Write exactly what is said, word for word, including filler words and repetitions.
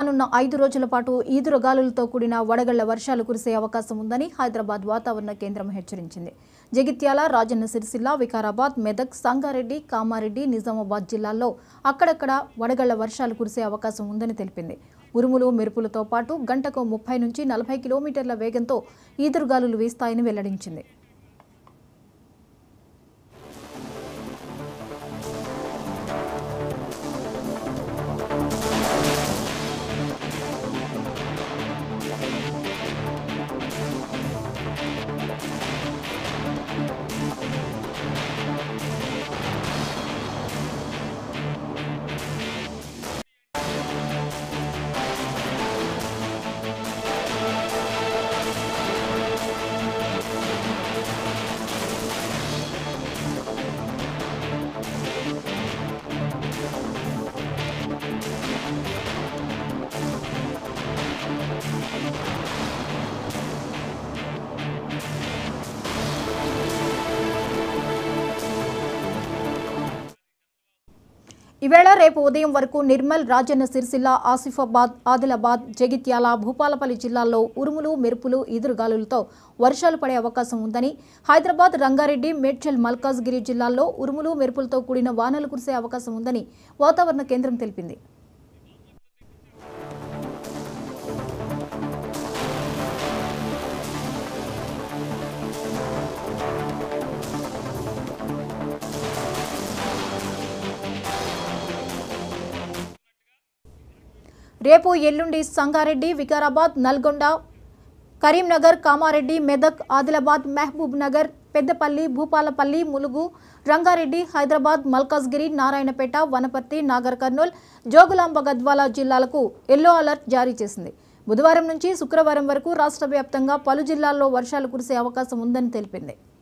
రానున్న ఐదు రోజుల పాటు ఈదురుగాలులతో కూడిన వడగళ్ల వర్షాలు కురిసే అవకాశం ఉందని హైదరాబాద్ వాతావరణ కేంద్రం హెచ్చరించింది. జగిత్యాల, రాజన్న సిరిసిల్ల, వికారాబాద్, మెదక్, సంగారెడ్డి, కామారెడ్డి, నిజామాబాద్ జిల్లాల్లో అక్కడక్కడ వడగళ్ల వర్షాలు కురిసే అవకాశం ఉందని తెలిపింది. ఉరుములు, మెరుపులతో పాటు గంటకు ముప్పై నుంచి నలభై కిలోమీటర్ల వేగంతో ఈదురుగాలులు వీస్తాయని వెల్లడించింది. ఈవేళ రేపు ఉదయం వరకు నిర్మల్, రాజన్న సిరిసిల్ల, ఆసిఫాబాద్, ఆదిలాబాద్, జగిత్యాల, భూపాలపల్లి జిల్లాల్లో ఉరుములు, మెరుపులు, ఈదురుగాలులతో వర్షాలు పడే అవకాశం ఉందని, హైదరాబాద్, రంగారెడ్డి, మేడ్చల్, మల్కాజ్గిరి జిల్లాల్లో ఉరుములు, మెరుపులతో కూడిన వానలు కురిసే అవకాశం ఉందని వాతావరణ కేంద్రం తెలిపింది. రేపు ఎల్లుండి సంగారెడ్డి, వికారాబాద్, నల్గొండ, కరీంనగర్, కామారెడ్డి, మెదక్, ఆదిలాబాద్, మహబూబ్ నగర్, పెద్దపల్లి, భూపాలపల్లి, ములుగు, రంగారెడ్డి, హైదరాబాద్, మల్కాజ్గిరి, నారాయణపేట, వనపర్తి, నాగర్ కర్నూల్, జోగులాంబ, గద్వాల జిల్లాలకు ఎల్లో అలర్ట్ జారీ చేసింది. బుధవారం నుంచి శుక్రవారం వరకు రాష్ట్ర వ్యాప్తంగా పలు జిల్లాల్లో వర్షాలు కురిసే అవకాశం ఉందని తెలిపింది.